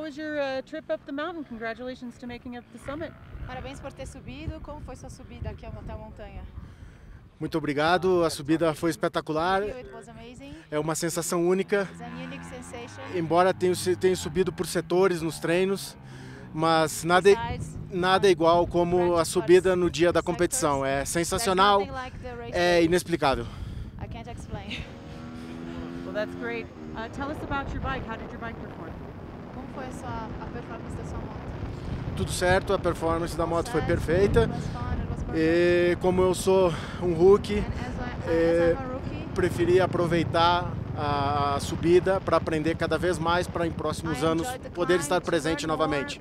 how was your trip up the mountain? Congratulations to making it to the summit. Parabéns por ter subido. Como foi sua subida aqui até a montanha? Muito obrigado, a subida foi espetacular, It was amazing. é uma sensação única. It's an unique sensation. Embora tenha subido por setores nos treinos, mas nada é igual como a subida no dia da competição. É sensacional, é inexplicável. I can't explain. Well, that's great. Tell us about your bike. How did your bike perform? Como foi a performance da sua moto? Tudo certo, a performance da moto foi perfeita. E como eu sou um rookie, preferi aproveitar a subida para aprender cada vez mais para em próximos anos poder estar presente novamente.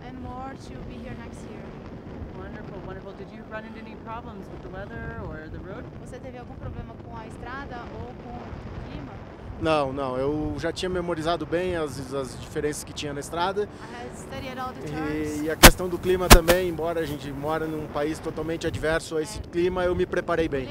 Você teve algum problema com a estrada ou com o clima? Não, eu já tinha memorizado bem as diferenças que tinha na estrada. E a questão do clima também, embora a gente mora num país totalmente adverso a esse clima, eu me preparei bem.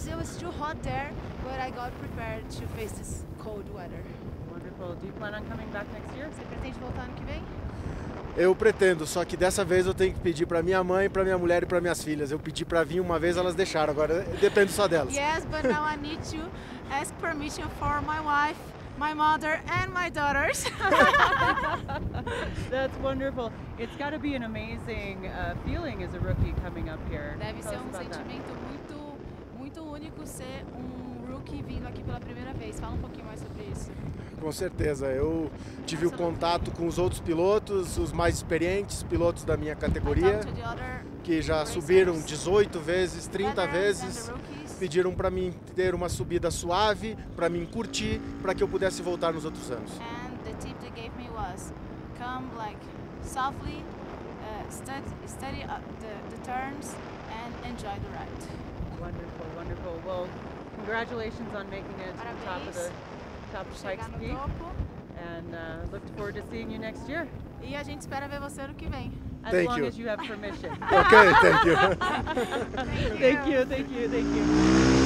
Você pretende voltar ano que vem? Eu pretendo, só que dessa vez eu tenho que pedir para minha mãe, para minha mulher e para minhas filhas. Eu pedi para vir uma vez, elas deixaram, agora depende só delas. Yes, but now I need to ask permission for my wife, my mother and my daughters. That's wonderful. It's got to be an amazing feeling as a rookie coming up here. Deve ser sentimento muito único ser rookie vindo aqui pela primeira vez. Fala pouquinho mais sobre isso. Com certeza, eu tive o contato com os outros pilotos, os mais experientes, pilotos da minha categoria, que já subiram 18 vezes, 30 vezes, pediram para mim ter uma subida suave, para mim curtir, para que eu pudesse voltar nos outros anos. And the tip they gave me was, come like softly, study the turns and enjoy the ride. Wonderful, wonderful. Well, congratulations on making it to the top of Pikes Peak, and look forward to seeing you next year. E a gente espera ver você ano que vem. As long as you have permission. Okay, thank you. Thank you.